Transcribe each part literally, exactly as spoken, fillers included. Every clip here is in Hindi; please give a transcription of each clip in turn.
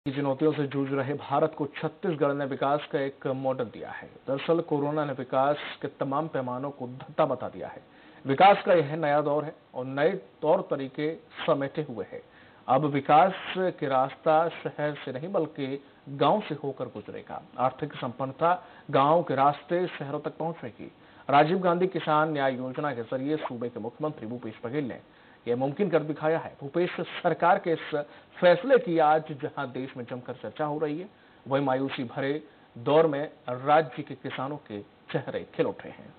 की चुनौतियों से जूझ रहे भारत को छत्तीसगढ़ ने विकास का एक मॉडल दिया है। दरअसल कोरोना ने विकास के तमाम पैमानों को धत्ता बता दिया है। विकास का यह नया दौर है और नए तौर तरीके समेटे हुए हैं। अब विकास के रास्ता शहर से नहीं बल्कि गांव से होकर गुजरेगा। आर्थिक संपन्नता गांव के रास्ते शहरों तक पहुंचेगी। राजीव गांधी किसान न्याय योजना के जरिए सूबे के मुख्यमंत्री भूपेश बघेल ने यह मुमकिन कर दिखाया है। भूपेश सरकार के इस फैसले की आज जहां देश में जमकर चर्चा हो रही है, वही मायूसी भरे दौर में राज्य के किसानों के चेहरे खिल उठे हैं।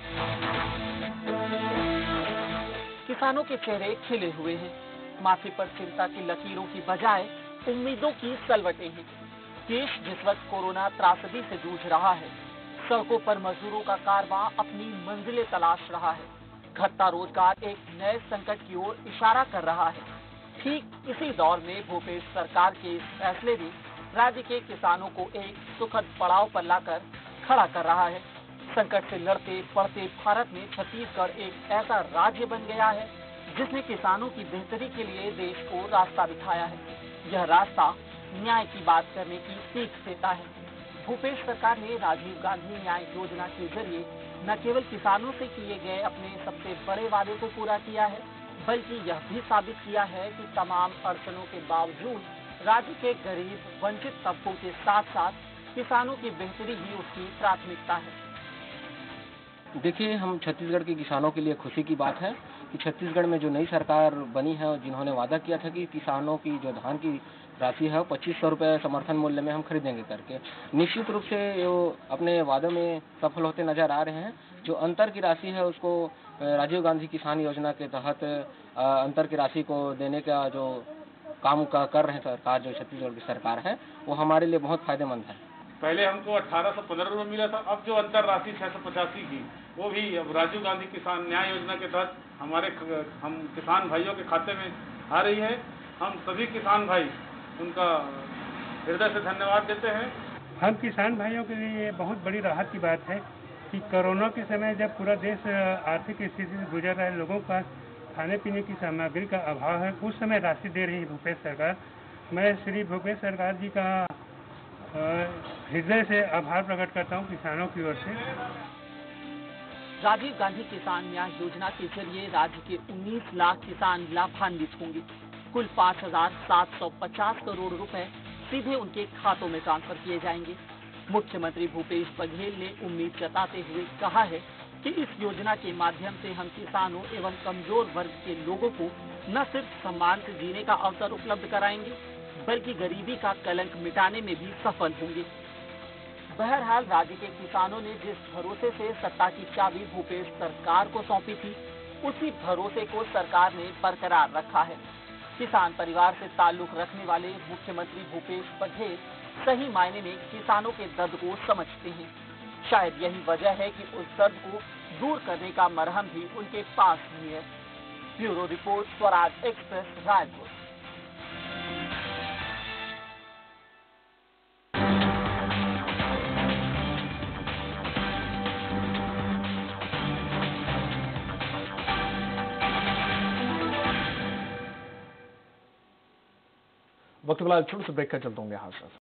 किसानों के चेहरे खिले हुए हैं। माथे पर चिंता की लकीरों की बजाय उम्मीदों की सलवटें हैं। देश जिस वक्त कोरोना त्रासदी से जूझ रहा है, सड़कों पर मजदूरों का कारवां अपनी मंजिलें तलाश रहा है। घटता रोजगार एक नए संकट की ओर इशारा कर रहा है। ठीक इसी दौर में भूपेश सरकार के इस फैसले ने राज्य के किसानों को एक सुखद पड़ाव पर लाकर खड़ा कर रहा है। संकट से लड़ते पड़ते भारत में छत्तीसगढ़ एक ऐसा राज्य बन गया है जिसने किसानों की बेहतरी के लिए देश को रास्ता दिखाया है। यह रास्ता न्याय की बात करने की सीख देता है। भूपेश सरकार ने राजीव गांधी न्याय योजना के जरिए न केवल किसानों से किए गए अपने सबसे बड़े वादे को पूरा किया है, बल्कि यह भी साबित किया है कि तमाम अड़चनों के बावजूद राज्य के गरीब वंचित तबकों के साथ साथ किसानों की बेहतरी ही उसकी प्राथमिकता है। देखिए, हम छत्तीसगढ़ के किसानों के लिए खुशी की बात है कि छत्तीसगढ़ में जो नई सरकार बनी है और जिन्होंने वादा किया था कि किसानों की जो धान की राशि है पच्चीस सौ रुपये समर्थन मूल्य में हम खरीदेंगे करके, निश्चित रूप से वो अपने वादों में सफल होते नजर आ रहे हैं। जो अंतर की राशि है उसको राजीव गांधी किसान योजना के तहत अंतर की राशि को देने का जो काम का कर रहे हैं सरकार, जो छत्तीसगढ़ की सरकार है, वो हमारे लिए बहुत फायदेमंद है। पहले हमको अठारह सौ पंद्रह रुपये मिला था, अब जो अंतर राशि छह सौ पचासी की वो भी अब राजीव गांधी किसान न्याय योजना के तहत हमारे हम किसान भाइयों के खाते में आ रही है। हम सभी किसान भाई उनका हृदय से धन्यवाद देते हैं। हम किसान भाइयों के लिए ये बहुत बड़ी राहत की बात है कि कोरोना के समय जब पूरा देश आर्थिक स्थिति से गुजर रहा है, लोगों का खाने पीने की सामग्री का अभाव है, उस समय राशि दे रही है भूपेश सरकार। मैं श्री भूपेश सरकार जी का हृदय से आभार प्रकट करता हूं किसानों की ओर से। राजीव गांधी किसान न्याय योजना के जरिए राज्य के उन्नीस लाख किसान लाभान्वित होंगे। कुल पाँच हजार सात सौ पचास करोड़ रुपए सीधे उनके खातों में ट्रांसफर किए जाएंगे। मुख्यमंत्री भूपेश बघेल ने उम्मीद जताते हुए कहा है कि इस योजना के माध्यम से हम किसानों एवं कमजोर वर्ग के लोगों को न सिर्फ सम्मान से जीने का अवसर उपलब्ध कराएंगे, बल्कि गरीबी का कलंक मिटाने में भी सफल होंगे। बहरहाल राज्य के किसानों ने जिस भरोसे से सत्ता की चाबी भूपेश सरकार को सौंपी थी, उसी भरोसे को सरकार ने बरकरार रखा है। किसान परिवार से ताल्लुक रखने वाले मुख्यमंत्री भूपेश बघेल सही मायने में किसानों के दर्द को समझते हैं। शायद यही वजह है कि उस दर्द को दूर करने का मरहम भी उनके पास ही है। Bureau report, Swaraj express, Raipur. वक्त फिलहाल छोटे से ब्रेक का चलता हूँ यहाँ से।